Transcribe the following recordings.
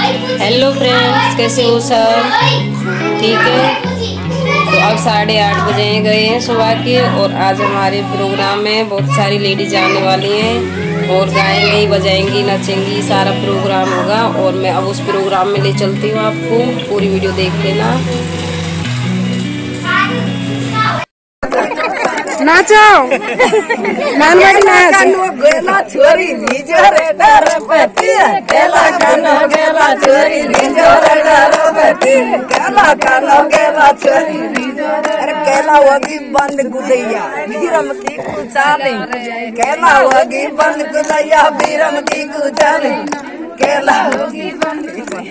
Hello friends, कैसे हो सब? ठीक है। तो अब 8:30 बजे गए हैं सुबह के, और आज हमारे प्रोग्राम में बहुत सारी लेडीज आने वाली हैं और गाएंगी, बजाएंगी, नचेंगी, सारा प्रोग्राम होगा। और मैं अब उस प्रोग्राम में ले चलती हूँ आपको, पूरी वीडियो देख लेना। नाचो गेला छोरी निजरे डरपति गेला कानो गेला छोरी निजरे डरपति गेला कानो गेला छोरी निजरे अरे गेला वगी बंद गुदैया बीरम की कुचाले गेला वगी बंद गुदैया बीरम की कुचाले गेला वगी बंद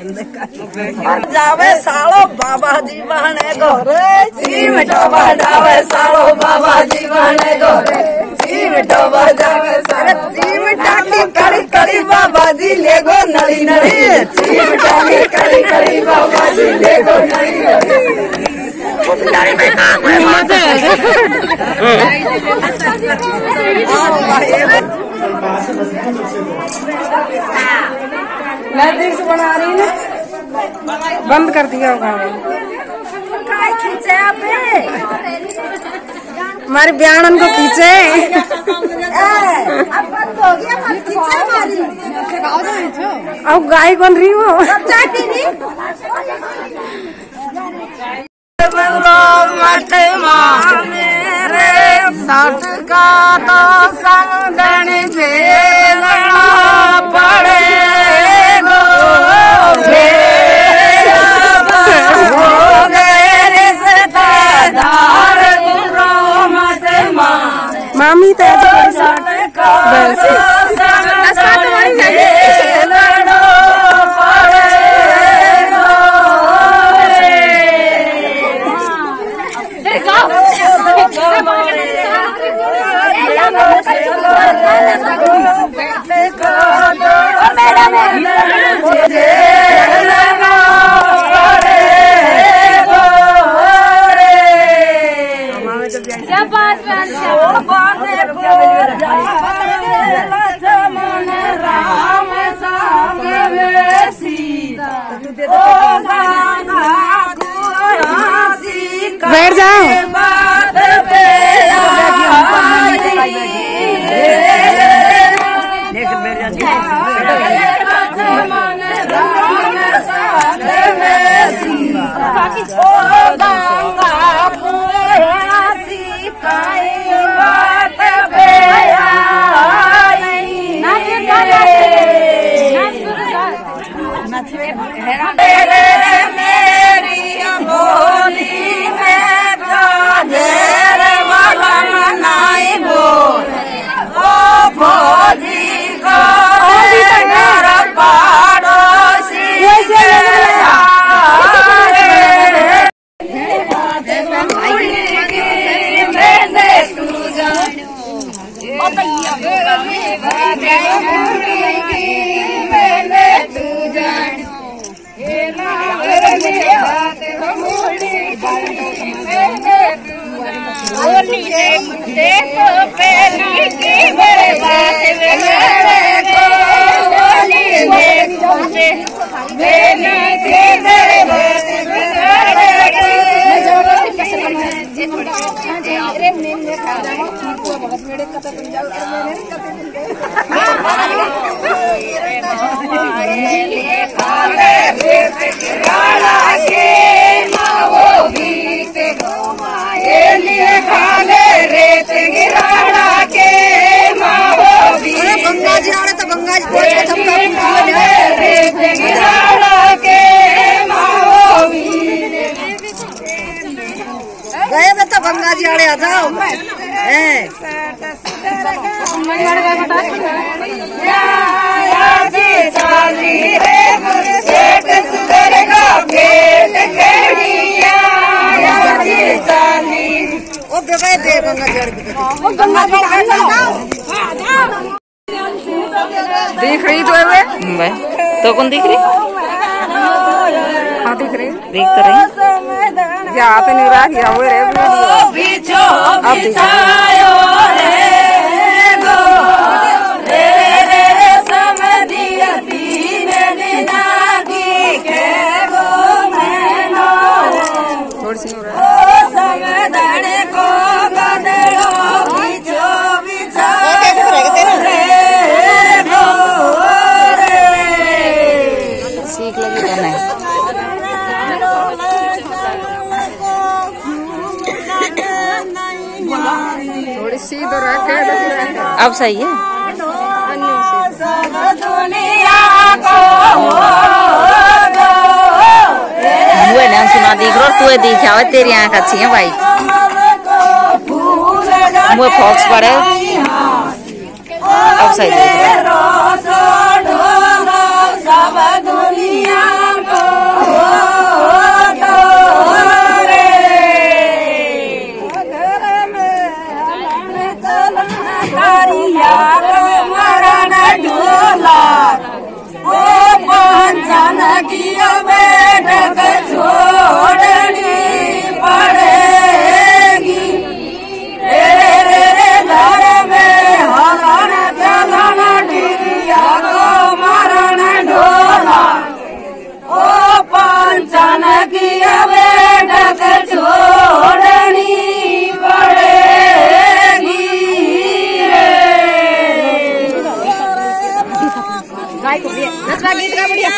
जावे सालो बाबा जी बहने गोरे चिमटो बजावे सालो बाबा जी बहने गोरे चिमटो बजावे सालो चिमटा की कड़ी कड़ी बाबा जी लेगो नड़ी नड़ी चिमटा की कड़ी कड़ी बाबा जी लेगो नड़ी नड़ी मैं देख से बना रही ना, बंद कर दिया होगा। खींचे हमारे बयान को खींचे अब गाय बन रही हो का तो संग पड़े मामी तो बैठ जाओ। गए बता गंगा जी आड़े आ जाओ। देख रही तो कौन दिख रही? हाँ दिख रही, देख तो रही। यहाँ पे नहीं रहा हुए रे वीडियो। अब सही है। मुझे ना सुना दिख रहा, तू दिखा हुआ, तेरी आँख अच्छी है भाई। मुझे फॉक्स पड़े अब सही दिख रहा। गीत का बढ़िया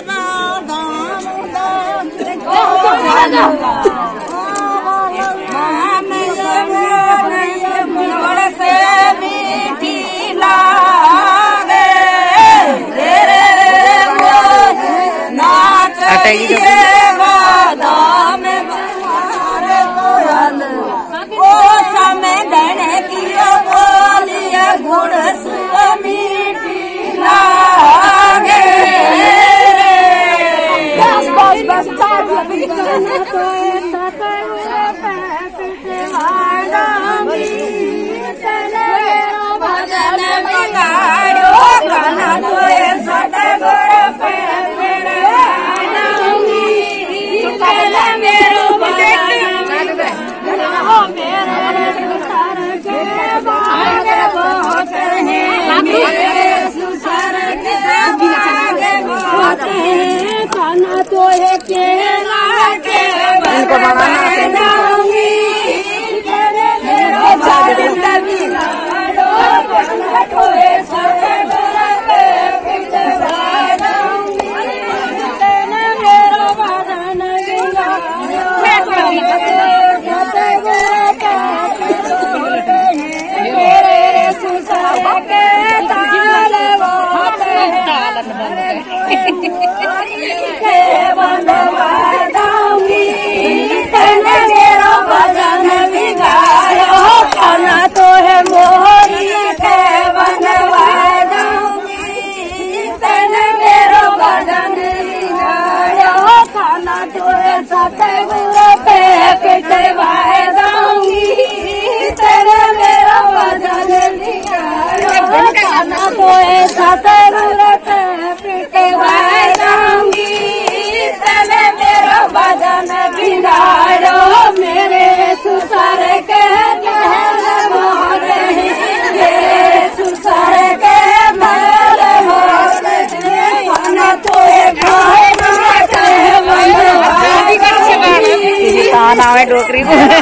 नावे डोकरी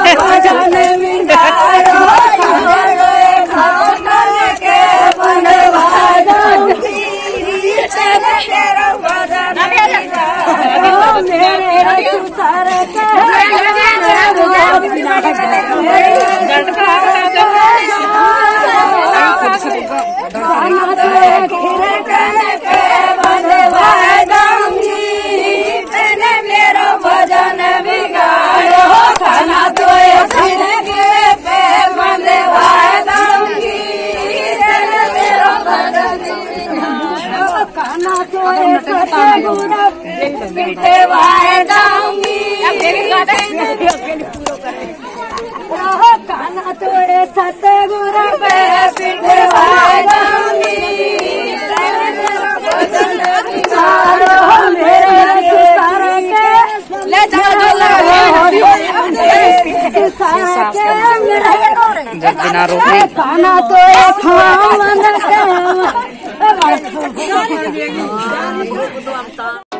बिना रोके खाना तो